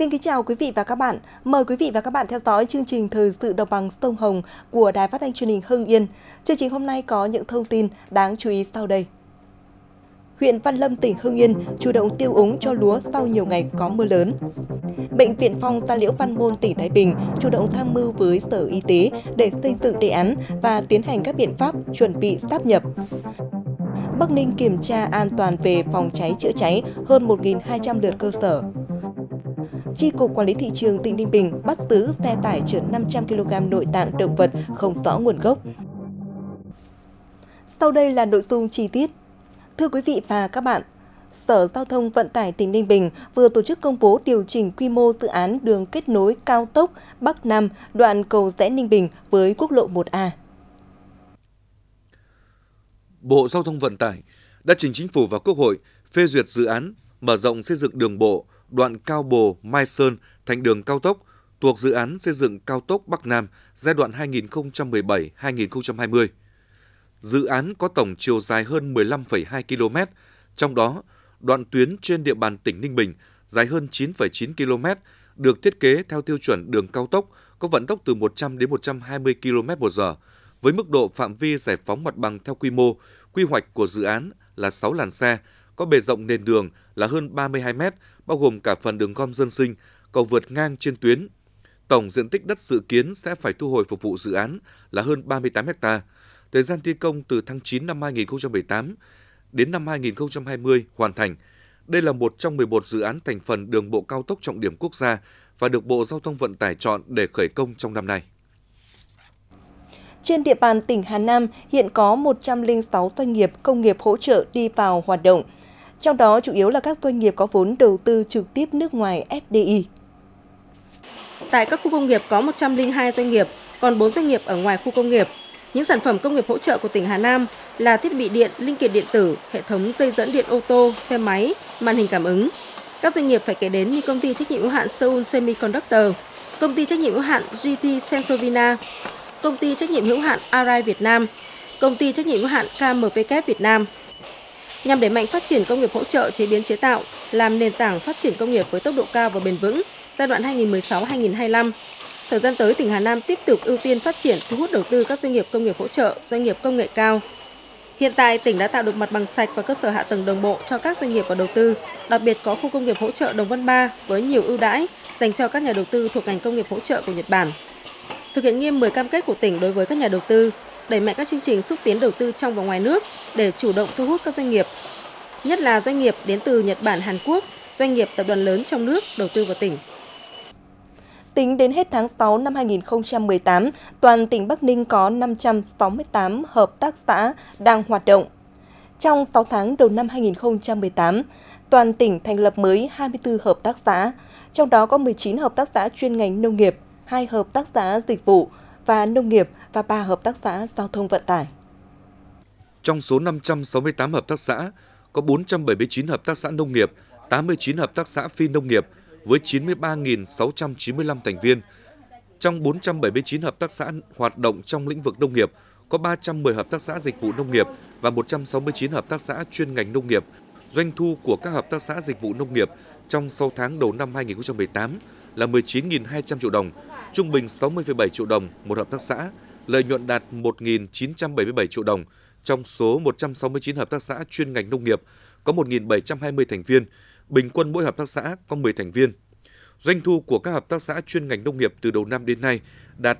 Xin kính chào quý vị và các bạn. Mời quý vị và các bạn theo dõi chương trình Thời sự đồng bằng sông Hồng của Đài Phát thanh Truyền hình Hưng Yên. Chương trình hôm nay có những thông tin đáng chú ý sau đây. Huyện Văn Lâm, tỉnh Hưng Yên chủ động tiêu úng cho lúa sau nhiều ngày có mưa lớn. Bệnh viện Phong Gia Liễu Văn Môn, tỉnh Thái Bình chủ động tham mưu với Sở Y tế để xây dựng đề án và tiến hành các biện pháp chuẩn bị sáp nhập. Bắc Ninh kiểm tra an toàn về phòng cháy chữa cháy hơn 1.200 lượt cơ sở. Chi cục Quản lý thị trường tỉnh Ninh Bình bắt giữ xe tải chở 500 kg nội tạng động vật không rõ nguồn gốc. Sau đây là nội dung chi tiết. Thưa quý vị và các bạn, Sở Giao thông Vận tải tỉnh Ninh Bình vừa tổ chức công bố điều chỉnh quy mô dự án đường kết nối cao tốc Bắc Nam đoạn cầu Giẽ Ninh Bình với quốc lộ 1A. Bộ Giao thông Vận tải đã trình Chính phủ và Quốc hội phê duyệt dự án mở rộng xây dựng đường bộ đoạn Cao Bồ - Mai Sơn thành đường cao tốc thuộc dự án xây dựng cao tốc Bắc Nam giai đoạn 2017-2020. Dự án có tổng chiều dài hơn 15,2 km, trong đó đoạn tuyến trên địa bàn tỉnh Ninh Bình dài hơn 9,9 km được thiết kế theo tiêu chuẩn đường cao tốc có vận tốc từ 100 đến 120 km/h, với mức độ phạm vi giải phóng mặt bằng theo quy mô, quy hoạch của dự án là 6 làn xe, có bề rộng nền đường là hơn 32 m, bao gồm cả phần đường gom dân sinh, cầu vượt ngang trên tuyến. Tổng diện tích đất dự kiến sẽ phải thu hồi phục vụ dự án là hơn 38 ha. Thời gian thi công từ tháng 9 năm 2018 đến năm 2020 hoàn thành. Đây là một trong 11 dự án thành phần đường bộ cao tốc trọng điểm quốc gia và được Bộ Giao thông Vận tải chọn để khởi công trong năm nay. Trên địa bàn tỉnh Hà Nam hiện có 106 doanh nghiệp công nghiệp hỗ trợ đi vào hoạt động. Trong đó chủ yếu là các doanh nghiệp có vốn đầu tư trực tiếp nước ngoài FDI. Tại các khu công nghiệp có 102 doanh nghiệp, còn 4 doanh nghiệp ở ngoài khu công nghiệp. Những sản phẩm công nghiệp hỗ trợ của tỉnh Hà Nam là thiết bị điện, linh kiện điện tử, hệ thống dây dẫn điện ô tô, xe máy, màn hình cảm ứng. Các doanh nghiệp phải kể đến như công ty trách nhiệm hữu hạn Seoul Semiconductor, công ty trách nhiệm hữu hạn GT Sensovina, công ty trách nhiệm hữu hạn Arai Việt Nam, công ty trách nhiệm hữu hạn KMW Việt Nam. Nhằm đẩy mạnh phát triển công nghiệp hỗ trợ chế biến chế tạo, làm nền tảng phát triển công nghiệp với tốc độ cao và bền vững giai đoạn 2016-2025. Thời gian tới, tỉnh Hà Nam tiếp tục ưu tiên phát triển, thu hút đầu tư các doanh nghiệp công nghiệp hỗ trợ, doanh nghiệp công nghệ cao. Hiện tại, tỉnh đã tạo được mặt bằng sạch và cơ sở hạ tầng đồng bộ cho các doanh nghiệp và đầu tư, đặc biệt có khu công nghiệp hỗ trợ Đồng Văn 3 với nhiều ưu đãi dành cho các nhà đầu tư thuộc ngành công nghiệp hỗ trợ của Nhật Bản. Thực hiện nghiêm 10 cam kết của tỉnh đối với các nhà đầu tư, đẩy mạnh các chương trình xúc tiến đầu tư trong và ngoài nước để chủ động thu hút các doanh nghiệp, nhất là doanh nghiệp đến từ Nhật Bản, Hàn Quốc, doanh nghiệp tập đoàn lớn trong nước đầu tư vào tỉnh. Tính đến hết tháng 6 năm 2018, toàn tỉnh Bắc Ninh có 568 hợp tác xã đang hoạt động. Trong 6 tháng đầu năm 2018, toàn tỉnh thành lập mới 24 hợp tác xã, trong đó có 19 hợp tác xã chuyên ngành nông nghiệp, 2 hợp tác xã dịch vụ và nông nghiệp và 3 hợp tác xã giao thông vận tải. Trong số 568 hợp tác xã, có 479 hợp tác xã nông nghiệp, 89 hợp tác xã phi nông nghiệp với 93.695 thành viên. Trong 479 hợp tác xã hoạt động trong lĩnh vực nông nghiệp, có 310 hợp tác xã dịch vụ nông nghiệp và 169 hợp tác xã chuyên ngành nông nghiệp. Doanh thu của các hợp tác xã dịch vụ nông nghiệp trong 6 tháng đầu năm 2018 là 19.200 triệu đồng, trung bình 60,7 triệu đồng một hợp tác xã, lợi nhuận đạt 1.977 triệu đồng. Trong số 169 hợp tác xã chuyên ngành nông nghiệp, có 1.720 thành viên, bình quân mỗi hợp tác xã có 10 thành viên. Doanh thu của các hợp tác xã chuyên ngành nông nghiệp từ đầu năm đến nay đạt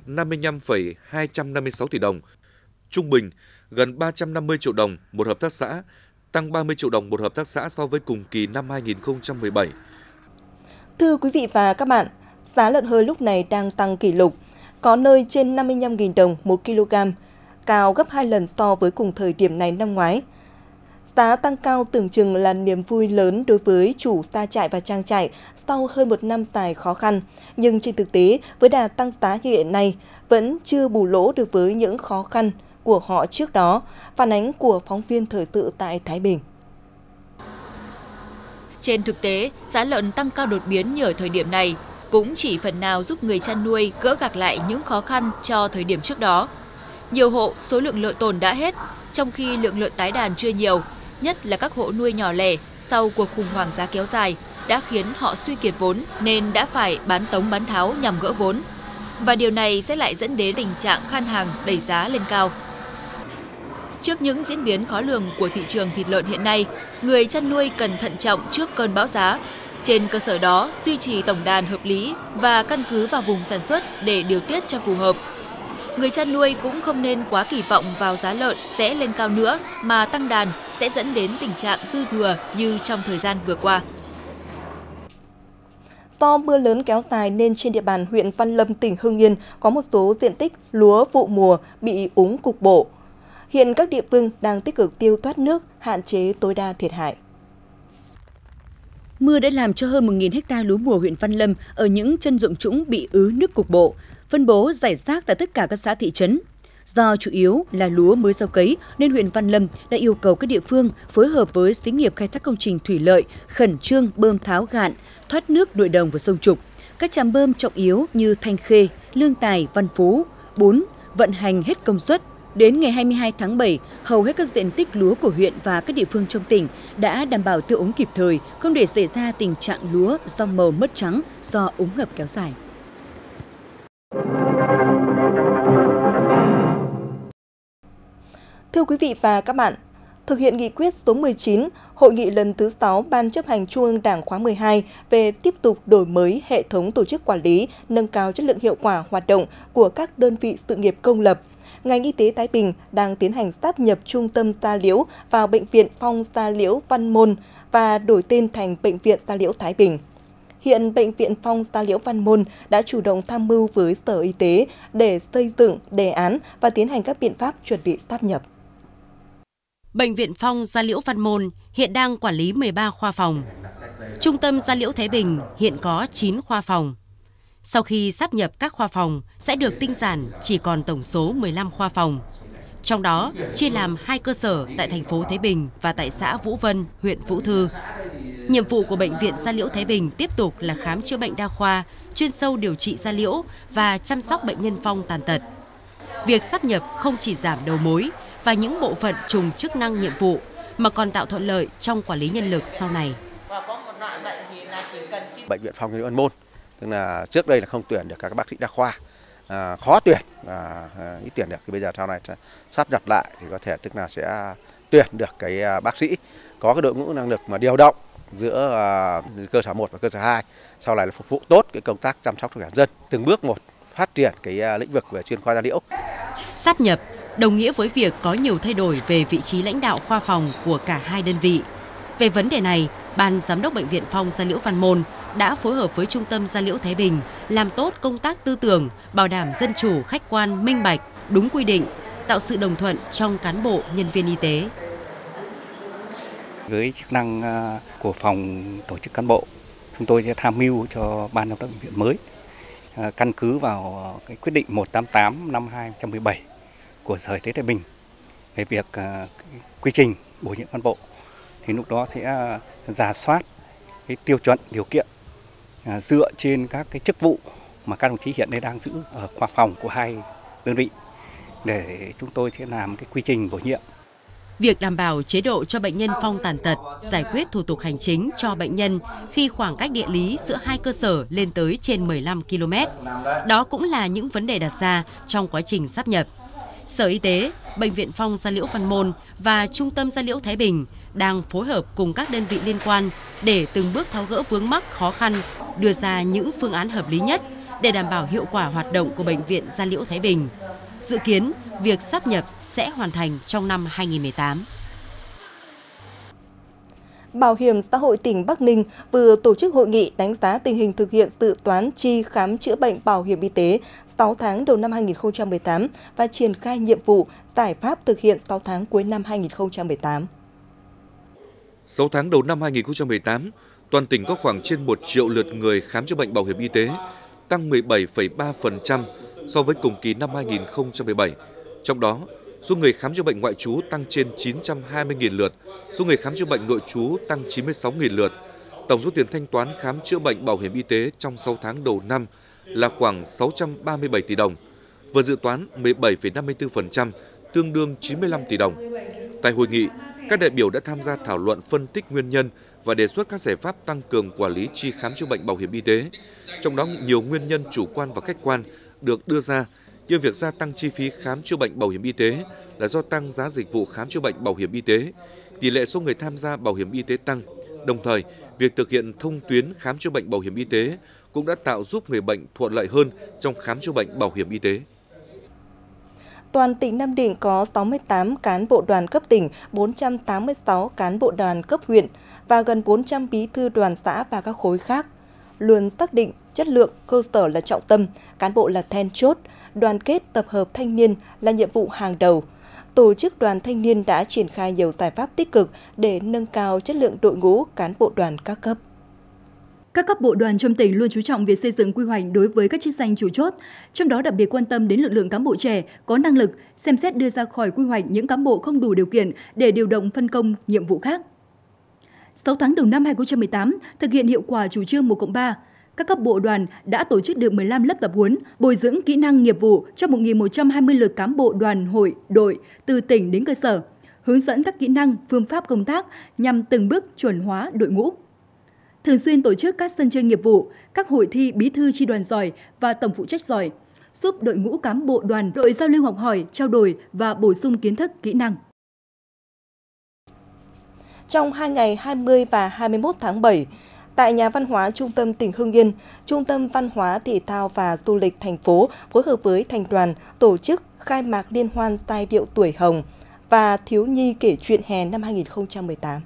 55,256 tỷ đồng, trung bình gần 350 triệu đồng một hợp tác xã, tăng 30 triệu đồng một hợp tác xã so với cùng kỳ năm 2017. Thưa quý vị và các bạn, giá lợn hơi lúc này đang tăng kỷ lục, có nơi trên 55.000 đồng 1 kg, cao gấp 2 lần so với cùng thời điểm này năm ngoái. Giá tăng cao tưởng chừng là niềm vui lớn đối với chủ gia trại và trang trại sau hơn một năm dài khó khăn. Nhưng trên thực tế, với đà tăng giá hiện nay, vẫn chưa bù lỗ được với những khó khăn của họ trước đó, phản ánh của phóng viên thời sự tại Thái Bình. Trên thực tế, giá lợn tăng cao đột biến như ở thời điểm này cũng chỉ phần nào giúp người chăn nuôi gỡ gạc lại những khó khăn cho thời điểm trước đó. Nhiều hộ số lượng lợn tồn đã hết, trong khi lượng lợn tái đàn chưa nhiều, nhất là các hộ nuôi nhỏ lẻ sau cuộc khủng hoảng giá kéo dài. đã khiến họ suy kiệt vốn nên đã phải bán tống bán tháo nhằm gỡ vốn. Và điều này sẽ lại dẫn đến tình trạng khan hàng đẩy giá lên cao. Trước những diễn biến khó lường của thị trường thịt lợn hiện nay, người chăn nuôi cần thận trọng trước cơn bão giá. Trên cơ sở đó, duy trì tổng đàn hợp lý và căn cứ vào vùng sản xuất để điều tiết cho phù hợp. Người chăn nuôi cũng không nên quá kỳ vọng vào giá lợn sẽ lên cao nữa mà tăng đàn sẽ dẫn đến tình trạng dư thừa như trong thời gian vừa qua. Do mưa lớn kéo dài nên trên địa bàn huyện Văn Lâm, tỉnh Hưng Yên có một số diện tích lúa vụ mùa bị úng cục bộ. Hiện các địa phương đang tích cực tiêu thoát nước, hạn chế tối đa thiệt hại. Mưa đã làm cho hơn 1.000 ha lúa mùa huyện Văn Lâm ở những chân ruộng trũng bị ứ nước cục bộ, phân bố rải rác tại tất cả các xã thị trấn. Do chủ yếu là lúa mới gieo cấy nên huyện Văn Lâm đã yêu cầu các địa phương phối hợp với xí nghiệp khai thác công trình thủy lợi khẩn trương bơm tháo gạn, thoát nước nội đồng và sông trục. Các trạm bơm trọng yếu như Thanh Khê, Lương Tài, Văn Phú, 4 vận hành hết công suất. Đến ngày 22 tháng 7, hầu hết các diện tích lúa của huyện và các địa phương trong tỉnh đã đảm bảo tiêu úng kịp thời, không để xảy ra tình trạng lúa rau màu mất trắng do úng ngập kéo dài. Thưa quý vị và các bạn, thực hiện nghị quyết số 19, Hội nghị lần thứ 6 Ban chấp hành Trung ương Đảng khóa 12 về tiếp tục đổi mới hệ thống tổ chức quản lý, nâng cao chất lượng hiệu quả hoạt động của các đơn vị sự nghiệp công lập, ngành y tế Thái Bình đang tiến hành sáp nhập trung tâm da liễu vào Bệnh viện Phong da liễu Văn Môn và đổi tên thành Bệnh viện da liễu Thái Bình. Hiện Bệnh viện Phong da liễu Văn Môn đã chủ động tham mưu với Sở Y tế để xây dựng đề án và tiến hành các biện pháp chuẩn bị sáp nhập. Bệnh viện Phong da liễu Văn Môn hiện đang quản lý 13 khoa phòng. Trung tâm da liễu Thái Bình hiện có 9 khoa phòng. Sau khi sáp nhập các khoa phòng sẽ được tinh giản chỉ còn tổng số 15 khoa phòng. Trong đó chia làm 2 cơ sở tại thành phố Thái Bình và tại xã Vũ Vân, huyện Vũ Thư. Nhiệm vụ của Bệnh viện da liễu Thái Bình tiếp tục là khám chữa bệnh đa khoa, chuyên sâu điều trị da liễu và chăm sóc bệnh nhân phong tàn tật. Việc sáp nhập không chỉ giảm đầu mối và những bộ phận trùng chức năng nhiệm vụ mà còn tạo thuận lợi trong quản lý nhân lực sau này. Bệnh viện Phong da liễu Văn Môn, tức là trước đây là không tuyển được các bác sĩ đa khoa, khó tuyển, ít tuyển được, thì bây giờ sau này sắp nhập lại thì có thể tức là sẽ tuyển được cái bác sĩ có cái đội ngũ năng lực mà điều động giữa cơ sở 1 và cơ sở 2, sau này là phục vụ tốt cái công tác chăm sóc sức khỏe dân, từng bước một phát triển cái lĩnh vực về chuyên khoa da liễu. Sáp nhập đồng nghĩa với việc có nhiều thay đổi về vị trí lãnh đạo khoa phòng của cả hai đơn vị. Về vấn đề này, Ban Giám đốc Bệnh viện Phong da liễu Văn Môn đã phối hợp với Trung tâm da liễu Thái Bình làm tốt công tác tư tưởng, bảo đảm dân chủ, khách quan, minh bạch, đúng quy định, tạo sự đồng thuận trong cán bộ, nhân viên y tế. Với chức năng của phòng tổ chức cán bộ, chúng tôi sẽ tham mưu cho Ban Giám đốc bệnh viện mới căn cứ vào cái quyết định 188 năm 2017 của Sở Y tế Thái Bình về việc quy trình bổ nhiệm cán bộ, thì lúc đó sẽ rà soát cái tiêu chuẩn điều kiện dựa trên các cái chức vụ mà các đồng chí hiện nay đang giữ ở khoa phòng của hai đơn vị để chúng tôi sẽ làm cái quy trình bổ nhiệm. Việc đảm bảo chế độ cho bệnh nhân phong tàn tật, giải quyết thủ tục hành chính cho bệnh nhân khi khoảng cách địa lý giữa hai cơ sở lên tới trên 15 km. Đó cũng là những vấn đề đặt ra trong quá trình sáp nhập. Sở Y tế, Bệnh viện Phong da liễu Văn Môn và Trung tâm da liễu Thái Bình đang phối hợp cùng các đơn vị liên quan để từng bước tháo gỡ vướng mắc khó khăn, đưa ra những phương án hợp lý nhất để đảm bảo hiệu quả hoạt động của Bệnh viện da liễu Thái Bình. Dự kiến, việc sáp nhập sẽ hoàn thành trong năm 2018. Bảo hiểm xã hội tỉnh Bắc Ninh vừa tổ chức hội nghị đánh giá tình hình thực hiện dự toán chi khám chữa bệnh bảo hiểm y tế 6 tháng đầu năm 2018 và triển khai nhiệm vụ, giải pháp thực hiện 6 tháng cuối năm 2018. 6 tháng đầu năm 2018, toàn tỉnh có khoảng trên 1 triệu lượt người khám chữa bệnh bảo hiểm y tế, tăng 17,3% so với cùng kỳ năm 2017. Trong đó, số người khám chữa bệnh ngoại trú tăng trên 920.000 lượt, số người khám chữa bệnh nội trú tăng 96.000 lượt. Tổng số tiền thanh toán khám chữa bệnh bảo hiểm y tế trong 6 tháng đầu năm là khoảng 637 tỷ đồng, vượt dự toán 17,54%, tương đương 95 tỷ đồng. Tại hội nghị, các đại biểu đã tham gia thảo luận phân tích nguyên nhân và đề xuất các giải pháp tăng cường quản lý chi khám chữa bệnh bảo hiểm y tế. Trong đó, nhiều nguyên nhân chủ quan và khách quan được đưa ra, như việc gia tăng chi phí khám chữa bệnh bảo hiểm y tế là do tăng giá dịch vụ khám chữa bệnh bảo hiểm y tế, tỷ lệ số người tham gia bảo hiểm y tế tăng. Đồng thời, việc thực hiện thông tuyến khám chữa bệnh bảo hiểm y tế cũng đã tạo giúp người bệnh thuận lợi hơn trong khám chữa bệnh bảo hiểm y tế. Toàn tỉnh Nam Định có 68 cán bộ đoàn cấp tỉnh, 486 cán bộ đoàn cấp huyện và gần 400 bí thư đoàn xã và các khối khác. Luôn xác định chất lượng cơ sở là trọng tâm, cán bộ là then chốt, đoàn kết tập hợp thanh niên là nhiệm vụ hàng đầu. Tổ chức đoàn thanh niên đã triển khai nhiều giải pháp tích cực để nâng cao chất lượng đội ngũ cán bộ đoàn các cấp. Các cấp bộ đoàn trong tỉnh luôn chú trọng việc xây dựng quy hoạch đối với các chức danh chủ chốt, trong đó đặc biệt quan tâm đến lực lượng cán bộ trẻ có năng lực, xem xét đưa ra khỏi quy hoạch những cán bộ không đủ điều kiện để điều động phân công nhiệm vụ khác. 6 tháng đầu năm 2018, thực hiện hiệu quả chủ trương 1+3, các cấp bộ đoàn đã tổ chức được 15 lớp tập huấn, bồi dưỡng kỹ năng nghiệp vụ cho 1.120 lượt cán bộ đoàn hội, đội từ tỉnh đến cơ sở, hướng dẫn các kỹ năng, phương pháp công tác nhằm từng bước chuẩn hóa đội ngũ. Thường xuyên tổ chức các sân chơi nghiệp vụ, các hội thi bí thư chi đoàn giỏi và tổng phụ trách giỏi, giúp đội ngũ cán bộ đoàn đội giao lưu học hỏi, trao đổi và bổ sung kiến thức, kỹ năng. Trong 2 ngày 20 và 21 tháng 7, tại Nhà văn hóa Trung tâm tỉnh Hưng Yên, Trung tâm Văn hóa Thể thao và Du lịch thành phố phối hợp với thành đoàn tổ chức khai mạc liên hoan giai điệu tuổi hồng và thiếu nhi kể chuyện hè năm 2018.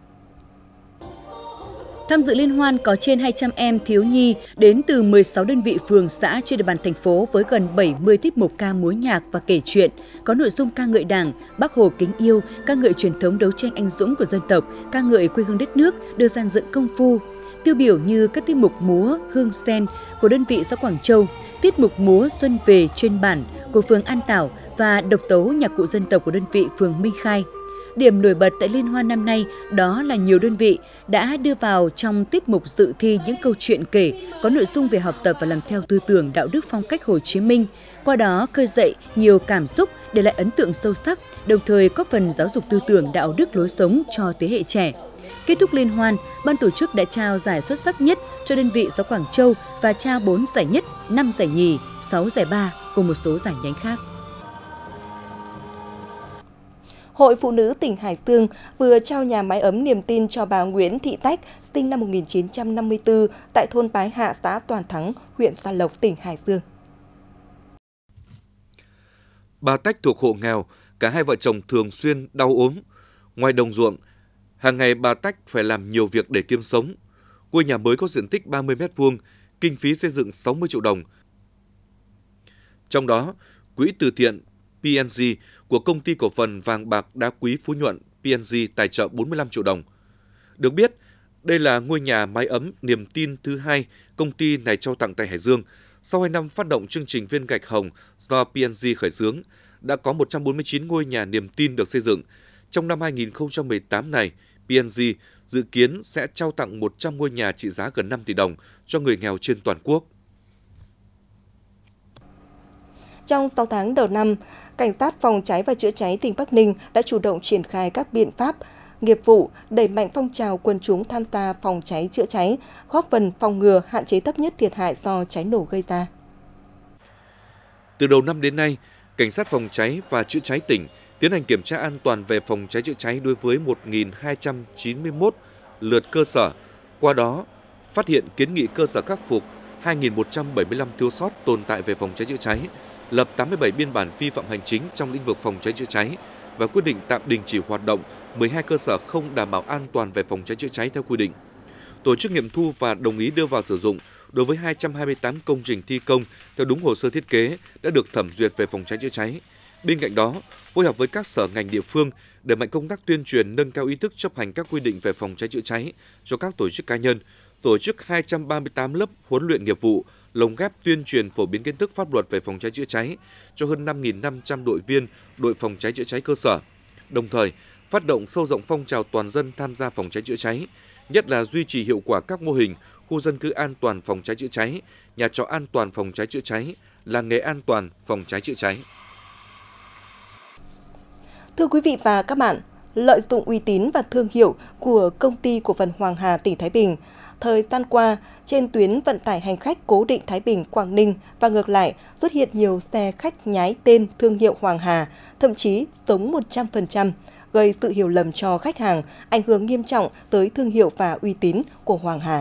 Tham dự liên hoan có trên 200 em thiếu nhi đến từ 16 đơn vị phường xã trên địa bàn thành phố với gần 70 tiết mục ca múa nhạc và kể chuyện, có nội dung ca ngợi Đảng, Bác Hồ kính yêu, ca ngợi truyền thống đấu tranh anh dũng của dân tộc, ca ngợi quê hương đất nước, được dàn dựng công phu. Tiêu biểu như các tiết mục múa Hương Sen của đơn vị xã Quảng Châu, tiết mục múa Xuân về trên bản của phường An Tảo và độc tấu nhạc cụ dân tộc của đơn vị phường Minh Khai. Điểm nổi bật tại liên hoan năm nay đó là nhiều đơn vị đã đưa vào trong tiết mục dự thi những câu chuyện kể có nội dung về học tập và làm theo tư tưởng đạo đức phong cách Hồ Chí Minh, qua đó khơi dậy nhiều cảm xúc để lại ấn tượng sâu sắc, đồng thời góp phần giáo dục tư tưởng đạo đức lối sống cho thế hệ trẻ. Kết thúc liên hoan, ban tổ chức đã trao giải xuất sắc nhất cho đơn vị xã Quảng Châu và trao 4 giải nhất, 5 giải nhì, 6 giải ba cùng một số giải nhánh khác. Hội Phụ nữ tỉnh Hải Dương vừa trao nhà máy ấm niềm tin cho bà Nguyễn Thị Tách, sinh năm 1954, tại thôn Bái Hạ, xã Toàn Thắng, huyện Gia Lộc, tỉnh Hải Dương. Bà Tách thuộc hộ nghèo, cả hai vợ chồng thường xuyên đau ốm. Ngoài đồng ruộng, hàng ngày bà Tách phải làm nhiều việc để kiếm sống. Ngôi nhà mới có diện tích 30 m², kinh phí xây dựng 60 triệu đồng. Trong đó, quỹ từ thiện PNG của Công ty Cổ phần Vàng bạc đá quý Phú Nhuận PNG tài trợ 45 triệu đồng. Được biết, đây là ngôi nhà mái ấm niềm tin thứ hai công ty này trao tặng tại Hải Dương. Sau 2 năm phát động chương trình viên gạch hồng do PNG khởi xướng, đã có 149 ngôi nhà niềm tin được xây dựng. Trong năm 2018 này, PNG dự kiến sẽ trao tặng 100 ngôi nhà trị giá gần 5 tỷ đồng cho người nghèo trên toàn quốc. Trong 6 tháng đầu năm, Cảnh sát phòng cháy và chữa cháy tỉnh Bắc Ninh đã chủ động triển khai các biện pháp nghiệp vụ, đẩy mạnh phong trào quần chúng tham gia phòng cháy chữa cháy, góp phần phòng ngừa, hạn chế thấp nhất thiệt hại do cháy nổ gây ra. Từ đầu năm đến nay, Cảnh sát phòng cháy và chữa cháy tỉnh tiến hành kiểm tra an toàn về phòng cháy chữa cháy đối với 1.291 lượt cơ sở. Qua đó, phát hiện kiến nghị cơ sở khắc phục 2.175 thiếu sót tồn tại về phòng cháy chữa cháy, lập 87 biên bản vi phạm hành chính trong lĩnh vực phòng cháy chữa cháy và quyết định tạm đình chỉ hoạt động 12 cơ sở không đảm bảo an toàn về phòng cháy chữa cháy theo quy định. Tổ chức nghiệm thu và đồng ý đưa vào sử dụng đối với 228 công trình thi công theo đúng hồ sơ thiết kế đã được thẩm duyệt về phòng cháy chữa cháy. Bên cạnh đó, phối hợp với các sở ngành địa phương đẩy mạnh công tác tuyên truyền, nâng cao ý thức chấp hành các quy định về phòng cháy chữa cháy cho các tổ chức cá nhân, tổ chức 238 lớp huấn luyện nghiệp vụ, lồng ghép tuyên truyền phổ biến kiến thức pháp luật về phòng cháy chữa cháy cho hơn 5.500 đội viên đội phòng cháy chữa cháy cơ sở. Đồng thời, phát động sâu rộng phong trào toàn dân tham gia phòng cháy chữa cháy, nhất là duy trì hiệu quả các mô hình khu dân cư an toàn phòng cháy chữa cháy, nhà trọ an toàn phòng cháy chữa cháy, làng nghề an toàn phòng cháy chữa cháy. Thưa quý vị và các bạn, lợi dụng uy tín và thương hiệu của Công ty Cổ phần Hoàng Hà tỉnh Thái Bình. Thời gian qua, trên tuyến vận tải hành khách cố định Thái Bình - Quảng Ninh và ngược lại xuất hiện nhiều xe khách nhái tên thương hiệu Hoàng Hà, thậm chí giống 100%, gây sự hiểu lầm cho khách hàng, ảnh hưởng nghiêm trọng tới thương hiệu và uy tín của Hoàng Hà.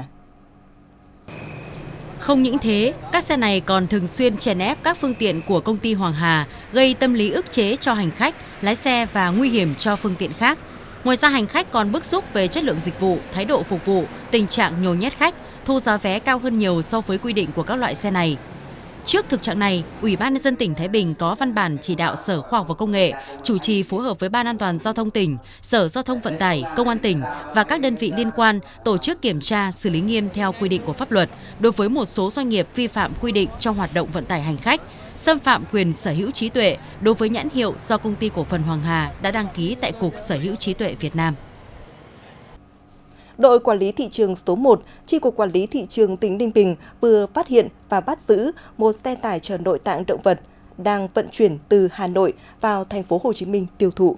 Không những thế, các xe này còn thường xuyên chèn ép các phương tiện của công ty Hoàng Hà, gây tâm lý ức chế cho hành khách, lái xe và nguy hiểm cho phương tiện khác. Ngoài ra, hành khách còn bức xúc về chất lượng dịch vụ, thái độ phục vụ, tình trạng nhồi nhét khách, thu giá vé cao hơn nhiều so với quy định của các loại xe này. Trước thực trạng này, Ủy ban nhân dân tỉnh Thái Bình có văn bản chỉ đạo Sở Khoa học và Công nghệ chủ trì phối hợp với Ban An toàn giao thông tỉnh, Sở Giao thông Vận tải, Công an tỉnh và các đơn vị liên quan tổ chức kiểm tra, xử lý nghiêm theo quy định của pháp luật đối với một số doanh nghiệp vi phạm quy định trong hoạt động vận tải hành khách, xâm phạm quyền sở hữu trí tuệ đối với nhãn hiệu do Công ty Cổ phần Hoàng Hà đã đăng ký tại Cục Sở hữu trí tuệ Việt Nam. Đội Quản lý Thị trường số 1, Chi cục Quản lý Thị trường tỉnh Ninh Bình vừa phát hiện và bắt giữ một xe tải chở nội tạng động vật đang vận chuyển từ Hà Nội vào thành phố Hồ Chí Minh tiêu thụ.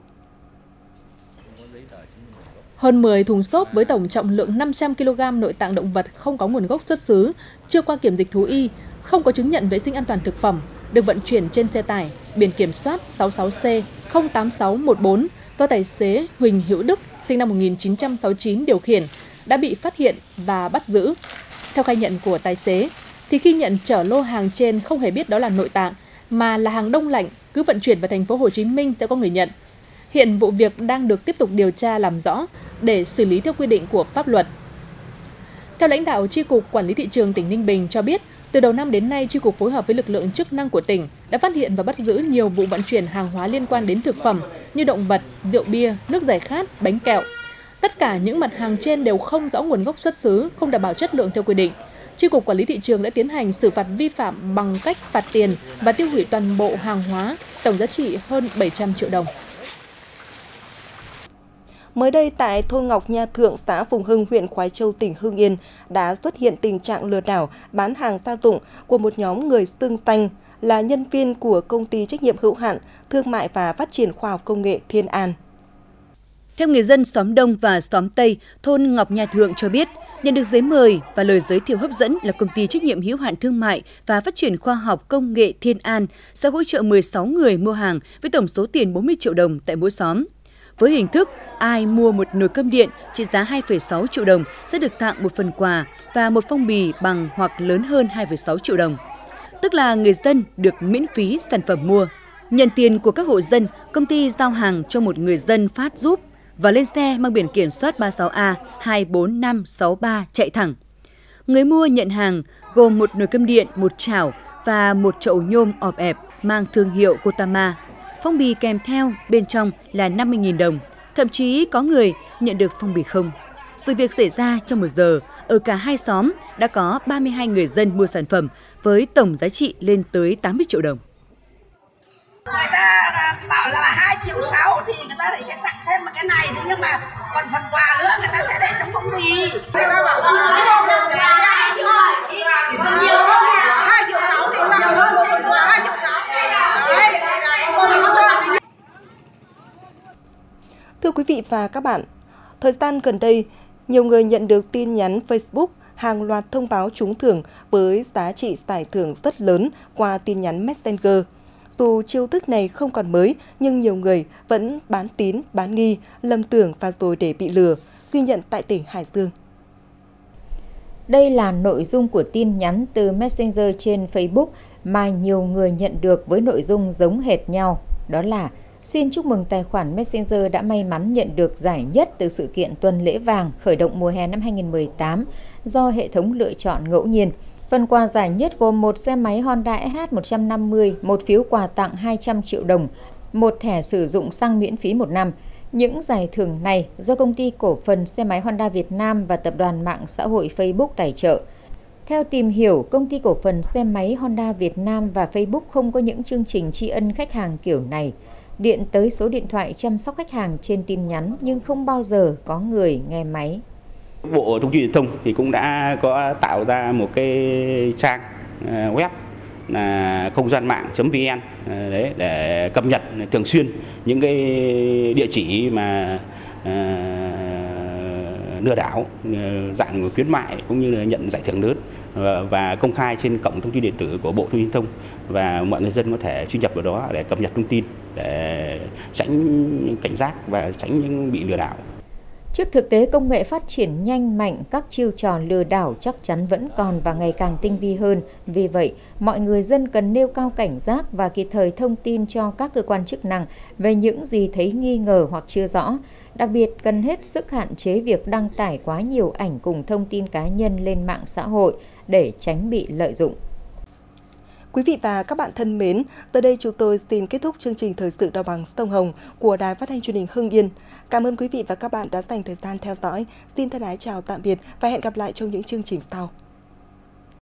Hơn 10 thùng xốp với tổng trọng lượng 500 kg nội tạng động vật không có nguồn gốc xuất xứ, chưa qua kiểm dịch thú y, không có chứng nhận vệ sinh an toàn thực phẩm, được vận chuyển trên xe tải biển kiểm soát 66C08614 do tài xế Huỳnh Hữu Đức sinh năm 1969 điều khiển đã bị phát hiện và bắt giữ. Theo khai nhận của tài xế, thì khi nhận chở lô hàng trên không hề biết đó là nội tạng mà là hàng đông lạnh, cứ vận chuyển vào thành phố Hồ Chí Minh sẽ có người nhận. Hiện vụ việc đang được tiếp tục điều tra làm rõ để xử lý theo quy định của pháp luật. Theo lãnh đạo Chi cục Quản lý Thị trường tỉnh Ninh Bình cho biết, từ đầu năm đến nay, Chi cục phối hợp với lực lượng chức năng của tỉnh đã phát hiện và bắt giữ nhiều vụ vận chuyển hàng hóa liên quan đến thực phẩm như động vật, rượu bia, nước giải khát, bánh kẹo. Tất cả những mặt hàng trên đều không rõ nguồn gốc xuất xứ, không đảm bảo chất lượng theo quy định. Chi cục Quản lý Thị trường đã tiến hành xử phạt vi phạm bằng cách phạt tiền và tiêu hủy toàn bộ hàng hóa, tổng giá trị hơn 700 triệu đồng. Mới đây, tại thôn Ngọc Nha Thượng, xã Phùng Hưng, huyện Khoái Châu, tỉnh Hưng Yên đã xuất hiện tình trạng lừa đảo bán hàng gia dụng của một nhóm người xưng danh là nhân viên của Công ty Trách nhiệm hữu hạn Thương mại và Phát triển Khoa học Công nghệ Thiên An. Theo người dân xóm Đông và xóm Tây, thôn Ngọc Nha Thượng cho biết, nhận được giấy mời và lời giới thiệu hấp dẫn là Công ty Trách nhiệm hữu hạn Thương mại và Phát triển Khoa học Công nghệ Thiên An sẽ hỗ trợ 16 người mua hàng với tổng số tiền 40 triệu đồng tại mỗi xóm. Với hình thức, ai mua một nồi cơm điện trị giá 2,6 triệu đồng sẽ được tặng một phần quà và một phong bì bằng hoặc lớn hơn 2,6 triệu đồng. Tức là người dân được miễn phí sản phẩm mua. Nhận tiền của các hộ dân, công ty giao hàng cho một người dân phát giúp và lên xe mang biển kiểm soát 36A24563 chạy thẳng. Người mua nhận hàng gồm một nồi cơm điện, một chảo và một chậu nhôm ọp ẹp mang thương hiệu Kotama. Phong bì kèm theo bên trong là 50.000 đồng, thậm chí có người nhận được phong bì không. Sự việc xảy ra trong 1 giờ, ở cả hai xóm đã có 32 người dân mua sản phẩm với tổng giá trị lên tới 80 triệu đồng. Người ta bảo là 2,6 triệu thì người ta lại sẽ tặng thêm một cái này, thế nhưng mà còn phần quà nữa người ta sẽ để trong phong bì. Người ta bảo là 2,6 triệu còn nhiều hơn 2,6 triệu thì tặng hơn một phần quà 2,6 triệu. Thưa quý vị và các bạn, thời gian gần đây, nhiều người nhận được tin nhắn Facebook hàng loạt thông báo trúng thưởng với giá trị giải thưởng rất lớn qua tin nhắn Messenger. Dù chiêu thức này không còn mới, nhưng nhiều người vẫn bán tín, bán nghi, lầm tưởng và rồi để bị lừa, ghi nhận tại tỉnh Hải Dương. Đây là nội dung của tin nhắn từ Messenger trên Facebook mà nhiều người nhận được với nội dung giống hệt nhau. Đó là: xin chúc mừng tài khoản Messenger đã may mắn nhận được giải nhất từ sự kiện Tuần lễ vàng khởi động mùa hè năm 2018 do hệ thống lựa chọn ngẫu nhiên. Phần quà giải nhất gồm một xe máy Honda SH150, một phiếu quà tặng 200 triệu đồng, một thẻ sử dụng xăng miễn phí 1 năm. Những giải thưởng này do Công ty Cổ phần Xe máy Honda Việt Nam và Tập đoàn Mạng xã hội Facebook tài trợ. Theo tìm hiểu, Công ty Cổ phần Xe máy Honda Việt Nam và Facebook không có những chương trình tri ân khách hàng kiểu này. Điện tới số điện thoại chăm sóc khách hàng trên tin nhắn nhưng không bao giờ có người nghe máy. Bộ Thông tin Truyền thông thì cũng đã có tạo ra một cái trang web là không gian mạng.vn đấy, để cập nhật thường xuyên những cái địa chỉ mà lừa đảo, dạng khuyến mại cũng như là nhận giải thưởng lớn, và công khai trên cổng thông tin điện tử của Bộ Thông tin Truyền thông, và mọi người dân có thể truy nhập vào đó để cập nhật thông tin để tránh cảnh giác và tránh những bị lừa đảo. Trước thực tế công nghệ phát triển nhanh mạnh, các chiêu trò lừa đảo chắc chắn vẫn còn và ngày càng tinh vi hơn. Vì vậy, mọi người dân cần nêu cao cảnh giác và kịp thời thông tin cho các cơ quan chức năng về những gì thấy nghi ngờ hoặc chưa rõ. Đặc biệt, cần hết sức hạn chế việc đăng tải quá nhiều ảnh cùng thông tin cá nhân lên mạng xã hội để tránh bị lợi dụng. Quý vị và các bạn thân mến, tới đây chúng tôi xin kết thúc chương trình Thời sự Đồng bằng Sông Hồng của Đài Phát thanh Truyền hình Hưng Yên. Cảm ơn quý vị và các bạn đã dành thời gian theo dõi. Xin thân ái chào tạm biệt và hẹn gặp lại trong những chương trình sau.